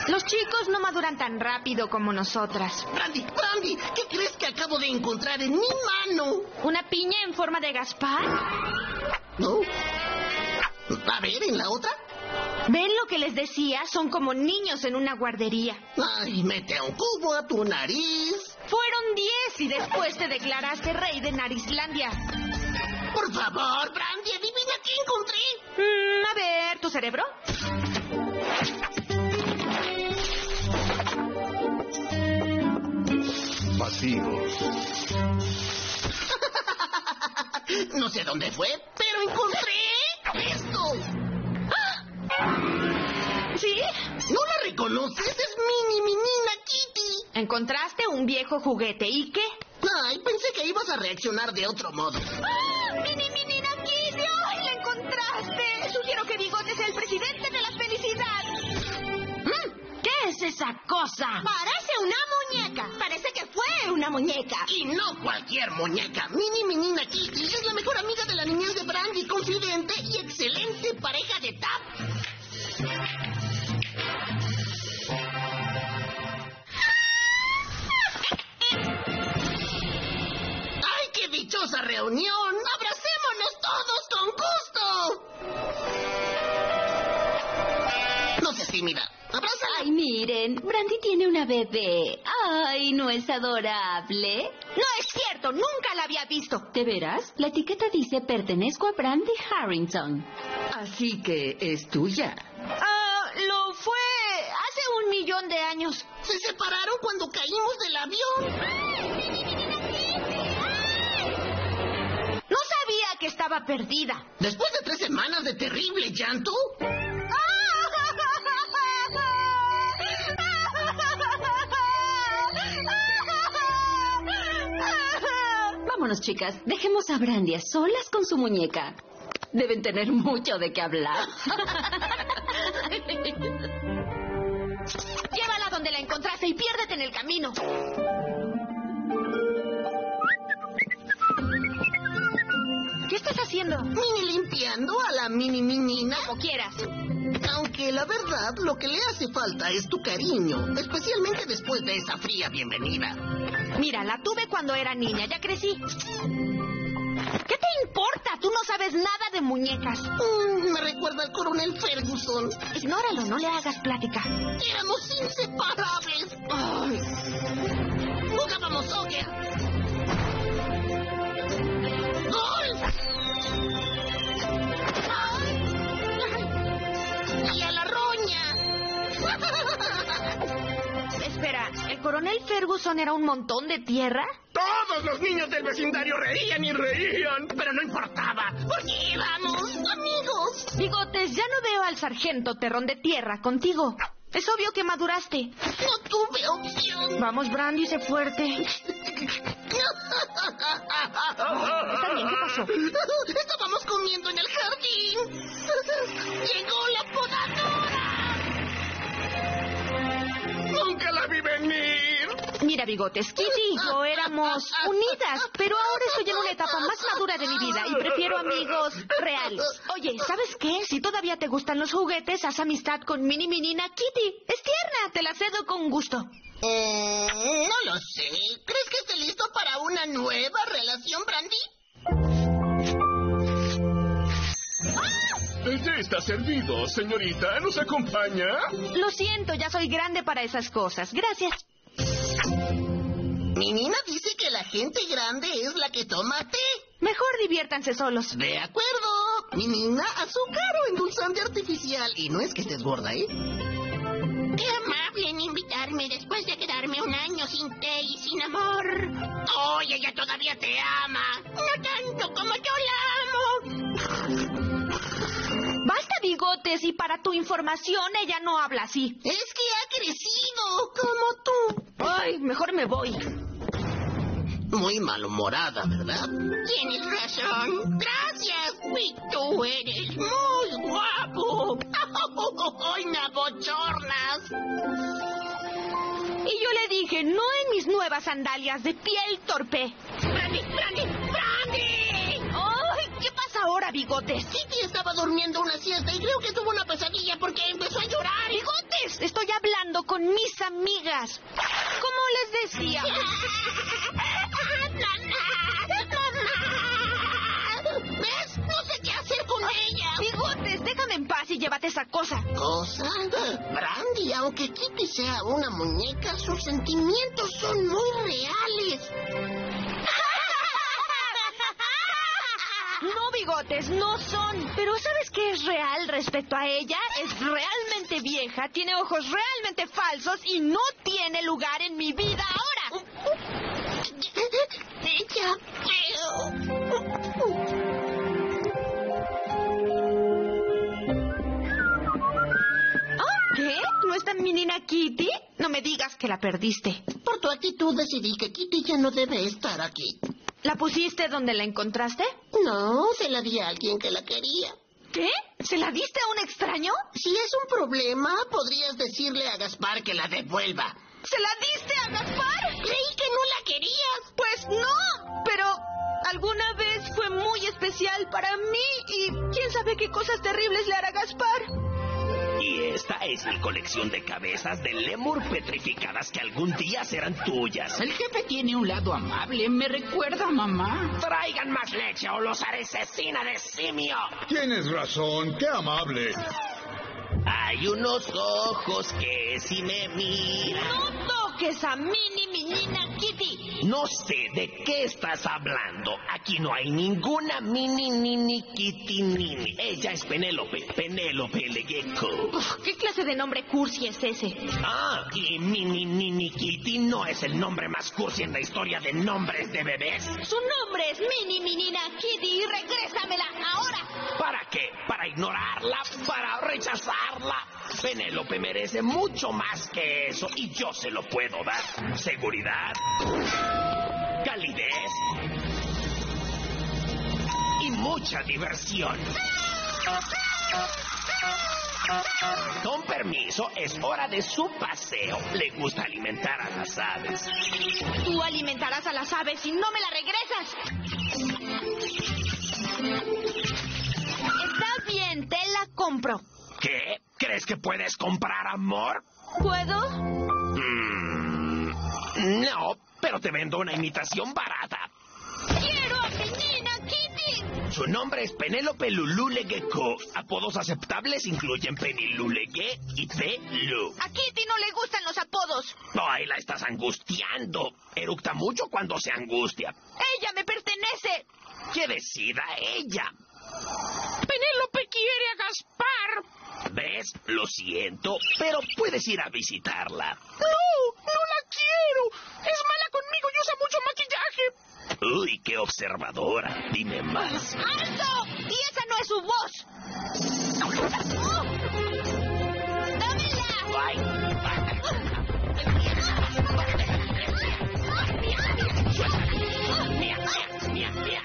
Los chicos no maduran tan rápido como nosotras. Brandy, ¿qué crees que acabo de encontrar en mi mano? ¿Una piña en forma de Gaspar? ¿No? A ver, ¿en la otra? ¿Ven lo que les decía? Son como niños en una guardería. Ay, mete un cubo a tu nariz. Fueron 10 y después te declaraste rey de Narislandia. Por favor, Brandy, adivina qué encontré. A ver, ¿tu cerebro? Vacíos. No sé dónde fue, pero encontré esto. ¿Sí? ¿No la reconoces? Es Minina Kitty. Encontraste un viejo juguete. ¿Y qué? Ay, pensé que ibas a reaccionar de otro modo. ¡Minina Kitty! ¡Ay, la encontraste! Sugiero que Bigote sea el presidente de la felicidad. ¿Qué es esa cosa? Parece una muñeca. Parece que fue una muñeca. Y no cualquier muñeca. Minina Kitty es la mejor amiga de la niñez de Brandy, confidente y excelente pareja de tap. ¡Ay, qué dichosa reunión! ¡Abracémonos todos con gusto! No seas tímida. ¡Abrázala! Ay, miren, Brandy tiene una bebé. Ay, ¿no es adorable? No es cierto, nunca la había visto. ¿De veras? La etiqueta dice pertenezco a Brandy Harrington. Así que es tuya. Lo fue hace 1.000.000 de años. Se separaron cuando caímos del avión. No sabía que estaba perdida. Después de 3 semanas de terrible llanto. Vámonos, chicas. Dejemos a Brandy a solas con su muñeca. Deben tener mucho de qué hablar. Llévala donde la encontraste y piérdete en el camino. ¿Qué estás haciendo? Limpiando a la Minina. Como quieras. Aunque la verdad, lo que le hace falta es tu cariño, especialmente después de esa fría bienvenida. Mira, la tuve cuando era niña, ya crecí. ¿Qué te importa? Tú no sabes nada de muñecas. Me recuerda al coronel Ferguson. Ignóralo, no le hagas plática. Éramos inseparables. Ay. Jugábamos soccer. ¡Gol! ¡Y a la roña! Espera, ¿el coronel Ferguson era un montón de tierra? Todos los niños del vecindario reían y reían. Pero no importaba, porque éramos amigos. Bigotes, ya no veo al sargento Terrón de Tierra contigo. Es obvio que maduraste. No tuve opción. Vamos, Brandy, sé fuerte. Está bien, ¿qué pasó? Estábamos comiendo en el jardín. Llegó la podadora. Nunca la vi venir. Mira, Bigotes, Kitty y yo éramos unidas, pero ahora estoy en una etapa más madura de mi vida y prefiero amigos reales. Oye, ¿sabes qué? Si todavía te gustan los juguetes, haz amistad con Minina Kitty. Es tierna, te la cedo con gusto. No lo sé. ¿Crees que esté listo para una nueva relación, Brandy? El té está servido, señorita. ¿Nos acompaña? Lo siento, ya soy grande para esas cosas. Gracias. Minina dice que la gente grande es la que toma té. Mejor diviértanse solos. De acuerdo. Minina, azúcar o endulzante artificial. Y no es que estés gorda, ¿eh? Qué amable en invitarme después de quedarme un año sin té y sin amor. Oye, ella todavía te ama. No tanto como yo la amo. Basta, Bigotes, y para tu información, ella no habla así. Es que ha crecido, como tú. Ay, mejor me voy. Muy malhumorada, ¿verdad? Tienes razón. Gracias. Y tú eres muy guapo. ¡Ay, me abochornas! Y yo le dije, no en mis nuevas sandalias de piel torpe. ¡Brandy! ¡Ay! ¿Qué pasa ahora, Bigotes? Kitty estaba durmiendo una siesta y creo que tuvo una pesadilla porque empezó a llorar. ¡Bigotes! Estoy hablando con mis amigas. Como les decía... ¿Ves? No sé qué hacer con ella. Bigotes, déjame en paz y llévate esa cosa. ¿Cosa? Brandy, aunque Kitty sea una muñeca, sus sentimientos son muy reales. No, Bigotes, no son. Pero ¿sabes qué es real respecto a ella? Es realmente vieja, tiene ojos realmente falsos y no tiene lugar en mi vida ahora. Ya veo. ¿Qué? ¿No está mi nina Kitty? No me digas que la perdiste. Por tu actitud decidí que Kitty ya no debe estar aquí. ¿La pusiste donde la encontraste? No, se la di a alguien que la quería. ¿Qué? ¿Se la diste a un extraño? Si es un problema, podrías decirle a Gaspar que la devuelva. ¿Se la diste a Gaspar? Creí que no la querías. Pues no, pero alguna vez fue muy especial para mí y quién sabe qué cosas terribles le hará Gaspar. Y esta es mi colección de cabezas de lémur petrificadas que algún día serán tuyas. El jefe tiene un lado amable, me recuerda a mamá. Traigan más leche o los haré cecina de simio. Tienes razón, qué amable. Hay unos ojos que si me miran. No toques a Minnie, mi nina Kitty. No sé de qué estás hablando. Aquí no hay ninguna Minnie, Nini, Kitty, Nini. Ella es Penélope, Penélope Le Gecko. ¿Qué clase de nombre cursi es ese? Ah, y Minnie, Nini, Kitty no es el nombre más cursi en la historia de nombres de bebés. Su nombre es Minnie, mi nina Kitty, y regrésamela ahora. ¿Para qué? ¿Para ignorarla? ¿Para rechazarla? Penélope merece mucho más que eso y yo se lo puedo dar. Seguridad, calidez y mucha diversión. Con permiso, es hora de su paseo. Le gusta alimentar a las aves. Tú alimentarás a las aves y no me la regresas. Está bien, te la compro. ¿Qué? ¿Crees que puedes comprar amor? ¿Puedo? No, pero te vendo una imitación barata. ¡Quiero a mi nina Kitty! Su nombre es Penélope Lulú Le Gecko. Apodos aceptables incluyen Penny Lulegue y P. Lu. A Kitty no le gustan los apodos. Ay, la estás angustiando. Eructa mucho cuando se angustia. ¡Ella me pertenece! Que decida ella. Penélope quiere a Gaspar. ¿Ves? Lo siento, pero puedes ir a visitarla. No la quiero. Es mala conmigo y usa mucho maquillaje. Uy, qué observadora. Dime más. ¡Alto! ¡Y esa no es su voz! ¡Oh! ¡Dámela! Ay. Mía, mía.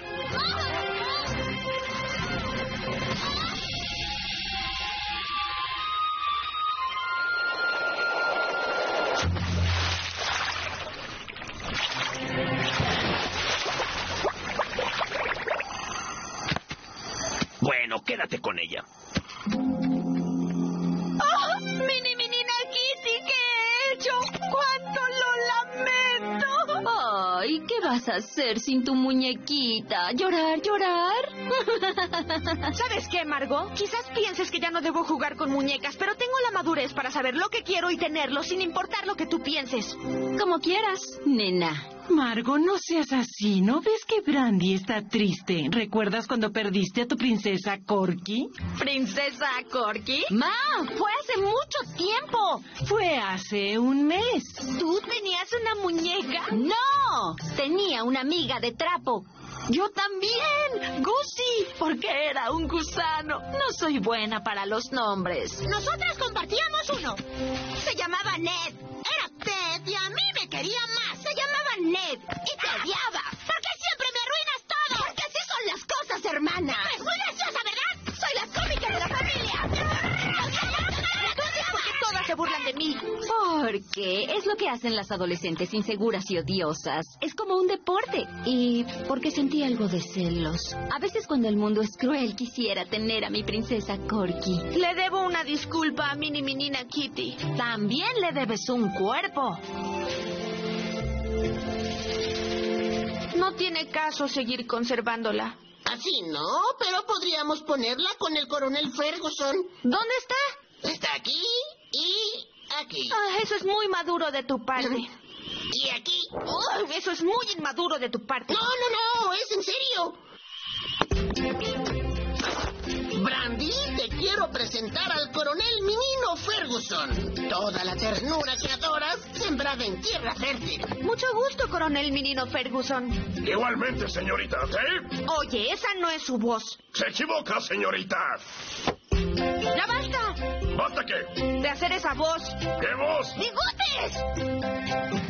Bueno, quédate con ella. ¡Oh! ¡Minnie, mi nina Kitty! ¿Qué he hecho? ¡Cuánto lo lamento! Ay, ¿qué vas a hacer sin tu muñequita? ¿Llorar, llorar? ¿Sabes qué, Margot? Quizás pienses que ya no debo jugar con muñecas, pero tengo la madurez para saber lo que quiero y tenerlo sin importar lo que tú pienses. Como quieras, nena. Margo, no seas así. ¿No ves que Brandy está triste? ¿Recuerdas cuando perdiste a tu princesa Corky? ¿Princesa Corky? Ma, fue hace mucho tiempo. Fue hace un mes. ¿Tú tenías una muñeca? No, tenía una amiga de trapo. Yo también, Gussie, porque era un gusano. No soy buena para los nombres. Nosotras compartíamos uno. Se llamaba Ned. Era Ted y a mí me quería más. Se llamaba Ned y te odiaba. ¿Por qué siempre me arruinas todo? Porque así son las cosas, hermana. Es muy graciosa, ¿verdad? Soy la cómica de la familia. Entonces, ¿por qué todas se burlan de mí? Por Porque es lo que hacen las adolescentes inseguras y odiosas. Es como un deporte. Y porque sentí algo de celos. A veces cuando el mundo es cruel quisiera tener a mi princesa Corky. Le debo una disculpa a Mini Minina Kitty. También le debes un cuerpo. No tiene caso seguir conservándola. Así no, pero podríamos ponerla con el coronel Ferguson. ¿Dónde está? Está aquí y aquí. Eso es muy maduro de tu parte. Y aquí. Eso es muy inmaduro de tu parte. No, es en serio. Brandy, te quiero presentar al coronel Minino Ferguson. Toda la ternura que adoras, sembrada en tierra fértil. Mucho gusto, coronel Minino Ferguson. Igualmente, señorita, ¿sí? Oye, esa no es su voz. Se equivoca, señorita. ¡Ya basta! ¿Basta qué? De hacer esa voz. ¿Qué voz? ¡Bigotes!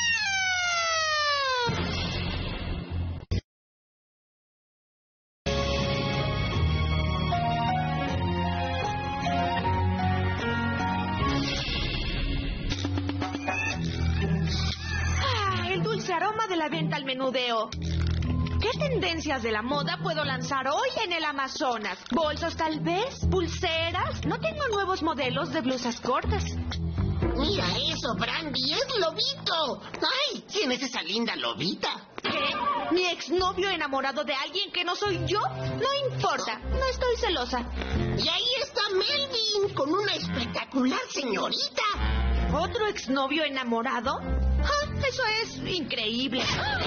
Aroma de la venta al menudeo. ¿Qué tendencias de la moda puedo lanzar hoy en el Amazonas? ¿Bolsos tal vez? ¿Pulseras? No tengo nuevos modelos de blusas cortas. Mira eso, Brandy, es Lobito. ¡Ay! ¿Quién es esa linda lobita? ¿Qué? ¿Mi exnovio enamorado de alguien que no soy yo? No importa, no estoy celosa. Y ahí está Melvin, con una espectacular señorita. ¿Otro exnovio enamorado? Eso es increíble.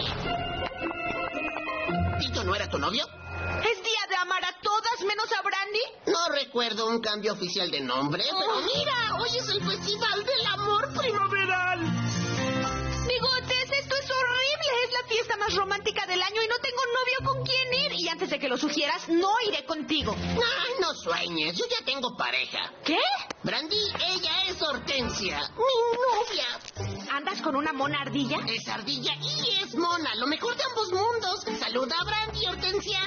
¿Tito no era tu novio? ¿Es día de amar a todas menos a Brandy? No recuerdo un cambio oficial de nombre, pero mira, hoy es el Festival del Amor Primaveral. Bigotes, esto es horrible. Es la fiesta más romántica del año y no tengo novio con quien ir. Y antes de que lo sugieras, no iré contigo. Ay, no sueñes, yo ya tengo pareja. ¿Qué? Brandy, ella es Hortensia, mi novia. ¿Andas con una mona ardilla? Es ardilla y es mona, lo mejor de ambos mundos. Saluda a Brandy, Hortensia.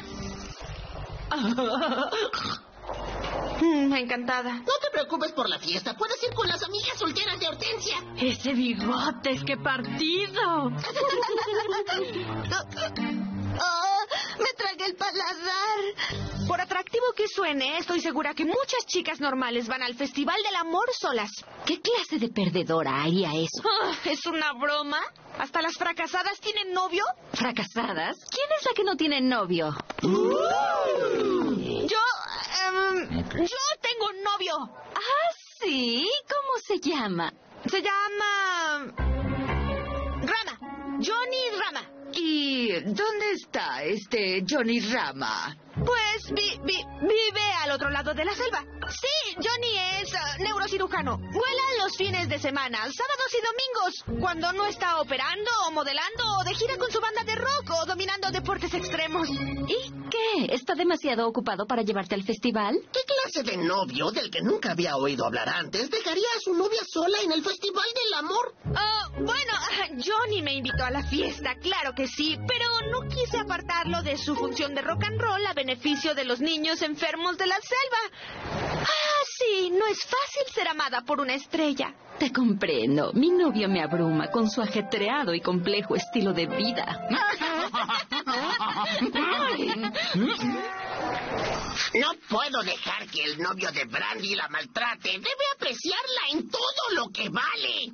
Encantada. No te preocupes por la fiesta, puedes ir con las amigas solteras de Hortensia. Ese Bigotes, qué partido. Me tragué el paladar. Por atractivo que suene, estoy segura que muchas chicas normales van al Festival del Amor solas. ¿Qué clase de perdedora haría eso? ¿Es una broma? ¿Hasta las fracasadas tienen novio? ¿Fracasadas? ¿Quién es la que no tiene novio? Yo tengo novio. ¿Ah, sí? ¿Cómo se llama? Se llama... Rama. Johnny Rama. ¿Y dónde está este Johnny Rama? Pues vive al otro lado de la selva. Sí, Johnny es neurocirujano. Vuela los fines de semana, sábados y domingos, cuando no está operando o modelando o de gira con su banda de rock o dominando deportes extremos. ¿Y qué? ¿Está demasiado ocupado para llevarte al festival? ¿Qué clase de novio, del que nunca había oído hablar antes, dejaría a su novia sola en el Festival del Amor? Bueno, Johnny me invitó a la fiesta, claro que sí, pero no quise apartarlo de su función de rock and roll a beneficio de los niños enfermos de la selva. Sí, no es fácil ser amada por una estrella. Te comprendo. Mi novio me abruma con su ajetreado y complejo estilo de vida. No puedo dejar que el novio de Brandy la maltrate. Debe apreciarla en todo lo que vale.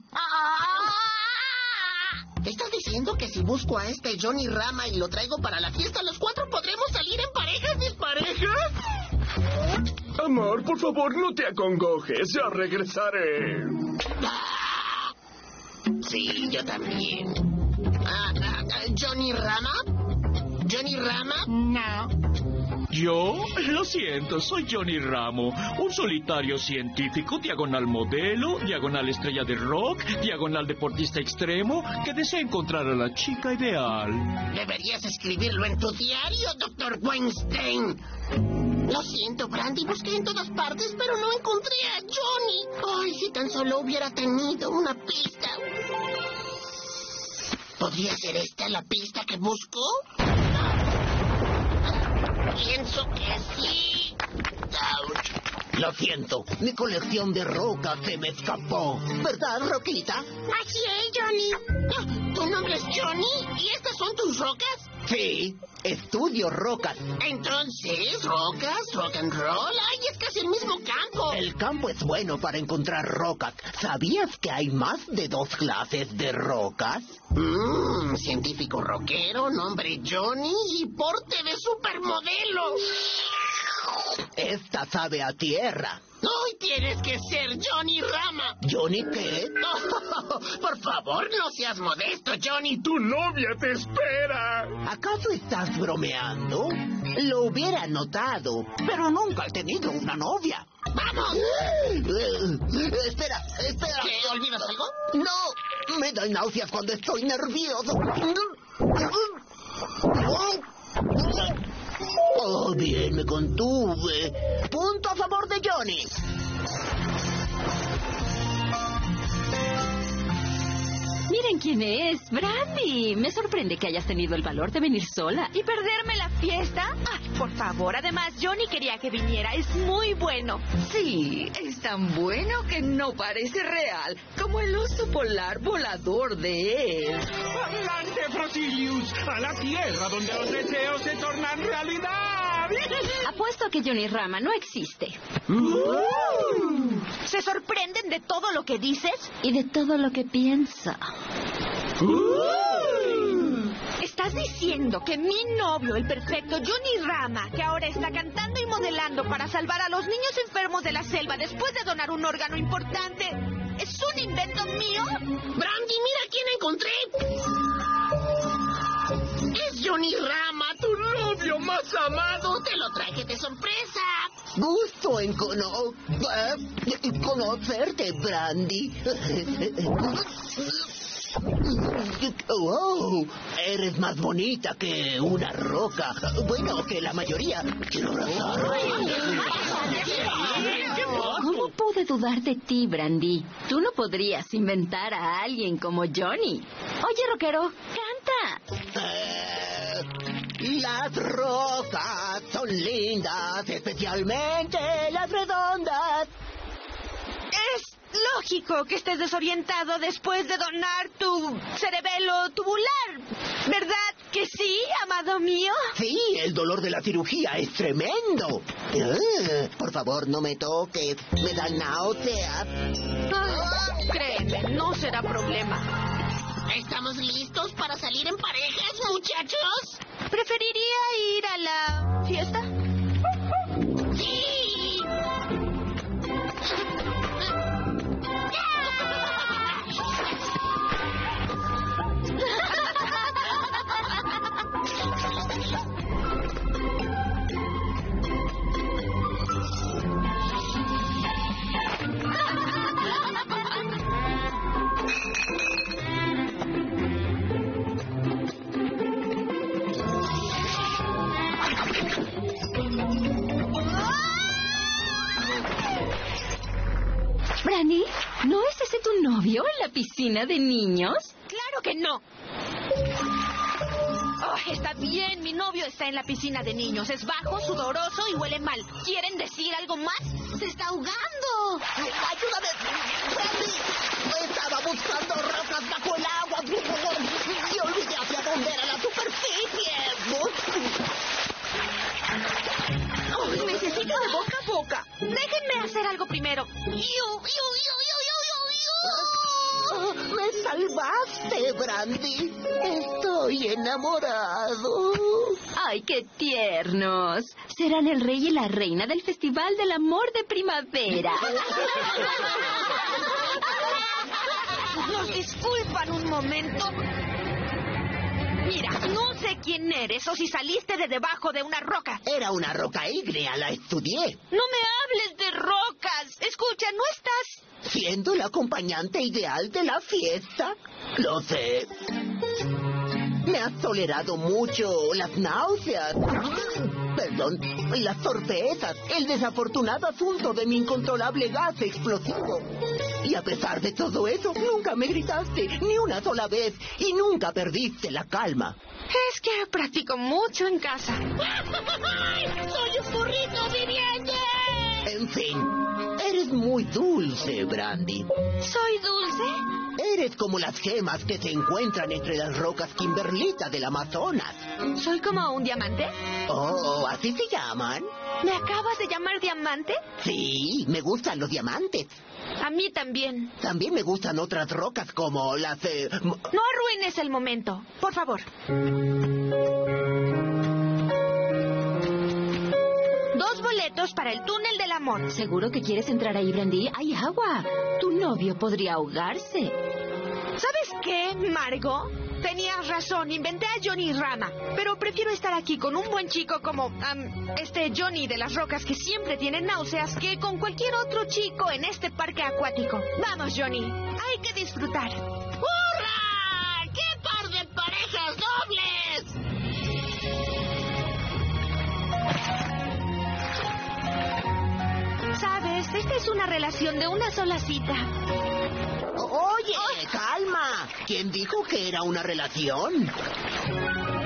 ¿Estás diciendo que si busco a este Johnny Rama y lo traigo para la fiesta, los cuatro podremos salir en parejas disparejas? Amor, por favor, no te acongojes. Ya regresaré. Sí, yo también. ¿Johnny Rama? ¿Johnny Rama? No. Yo, lo siento, soy Johnny Ramo, un solitario científico, diagonal modelo, diagonal estrella de rock, diagonal deportista extremo, que desea encontrar a la chica ideal. Deberías escribirlo en tu diario, Dr. Weinstein. Lo siento, Brandy, busqué en todas partes, pero no encontré a Johnny. Ay, si tan solo hubiera tenido una pista. ¿Podría ser esta la pista que busco? Pienso que sí. Ouch. Lo siento, mi colección de rocas se me escapó. ¿Verdad, Roquita? Así es, Johnny. ¿Tu nombre es Johnny? ¿Y estas son tus rocas? Sí, estudio rocas. Entonces, rocas, rock and roll. ¡Ay, es casi el mismo campo! El campo es bueno para encontrar rocas. ¿Sabías que hay más de 2 clases de rocas? Científico rockero, nombre Johnny y porte de supermodelo. Esta sabe a tierra. Hoy tienes que ser Johnny Rama. ¿Johnny qué? Por favor, no seas modesto, Johnny. ¡Tu novia te espera! ¿Acaso estás bromeando? Lo hubiera notado, pero nunca he tenido una novia. ¡Vamos! Espera. ¿Qué, olvidas algo? No, me da náuseas cuando estoy nervioso. Oh, bien, me contuve. Punto a favor de Johnny. Miren quién es, Brandy. Me sorprende que hayas tenido el valor de venir sola. ¿Y perderme la fiesta? Ay, por favor. Además, Johnny quería que viniera. Es muy bueno. Sí, es tan bueno que no parece real, como el oso polar volador de él. ¡Adelante, Frosilius! ¡A la tierra donde los deseos se tornan realidad! Apuesto a que Johnny Rama no existe. ¿Se sorprenden de todo lo que dices? Y de todo lo que piensa. ¿Estás diciendo que mi novio, el perfecto Johnny Rama, que ahora está cantando y modelando para salvar a los niños enfermos de la selva después de donar un órgano importante, es un invento mío? Brandy, mira quién encontré. Es Johnny Rama, tu novio más amado. Te lo traje de sorpresa. Gusto en conocerte, Brandy. Oh, eres más bonita que una roca. Bueno, que la mayoría. Quiero abrazar. ¿Cómo pude dudar de ti, Brandy? Tú no podrías inventar a alguien como Johnny. Oye, rockero, canta. Las rocas son lindas, especialmente las redondas. Es lógico que estés desorientado después de donar tu cerebelo tubular. ¿Verdad que sí, amado mío? Sí, el dolor de la cirugía es tremendo. Por favor, no me toques. Me da náuseas. Créeme, no será problema. ¿Estamos listos para salir en parejas, muchachos? ¿Preferiría ir a la fiesta? ¡Sí! Brandy, ¿no es ese tu novio en la piscina de niños? ¡Claro que no! Oh, está bien, mi novio está en la piscina de niños. Es bajo, sudoroso y huele mal. ¿Quieren decir algo más? ¡Se está ahogando! ¡Ayúdame! ¡Brandy! Estaba buscando rocas bajo el agua. Y olvidé hacia dónde era la superficie. Oh, necesito de boca a boca. Déjenme hacer algo primero. ¡Me salvaste, Brandy! Estoy enamorado. ¡Ay, qué tiernos! Serán el rey y la reina del Festival del Amor de Primavera. ¿Nos disculpan un momento? Mira, no sé quién eres o si saliste de debajo de una roca. Era una roca ígnea, la estudié. No me hables de rocas. Escucha, ¿no estás ¿Siendo el acompañante ideal de la fiesta? Lo sé. Me has tolerado mucho las náuseas. Perdón, las sorpresas, el desafortunado asunto de mi incontrolable gas explosivo. Y a pesar de todo eso, nunca me gritaste, ni una sola vez, y nunca perdiste la calma. Es que practico mucho en casa. ¡Soy un burrito viviente! En fin, muy dulce, Brandy. ¿Soy dulce? Eres como las gemas que se encuentran entre las rocas Kimberlita del Amazonas. ¿Soy como un diamante? Oh, ¿así se llaman? ¿Me acabas de llamar diamante? Sí, me gustan los diamantes. A mí también. También me gustan otras rocas como las... No arruines el momento, por favor. 2 boletos para el túnel del amor. ¿Seguro que quieres entrar ahí, Brandy? Hay agua. Tu novio podría ahogarse. ¿Sabes qué, Margo? Tenías razón, inventé a Johnny Rama. Pero prefiero estar aquí con un buen chico como este Johnny de las rocas que siempre tiene náuseas que con cualquier otro chico en este parque acuático. Vamos, Johnny. Hay que disfrutar. ¡Hurra! ¡Qué par de parejas dobles! ¿Sabes? Esta es una relación de una sola cita. Oye, calma. ¿Quién dijo que era una relación?